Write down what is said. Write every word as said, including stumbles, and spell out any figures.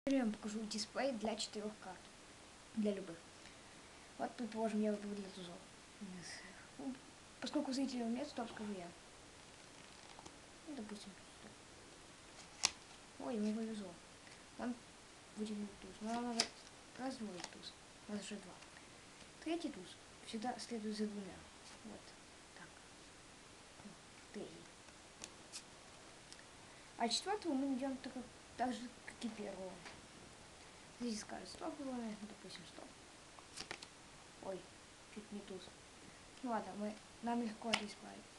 Я вам покажу дисплей для четырех карт. Для любых. Вот, предположим, я выберу для тузов. Ну, поскольку зрителей нет, стоп, скажу я. Ну, допустим, стоп. Ой, ему повезло. Он выделил туз. Но нам надо раздвоить туз. У нас уже два. Третий туз всегда следует за двумя. Вот. Так. Третий. А четвертого мы идем так, так же, как и первого. Здесь скажет стоп, ну, допустим, стоп. Ой, чуть не туз. Ну ладно, мы, нам легко это исправить.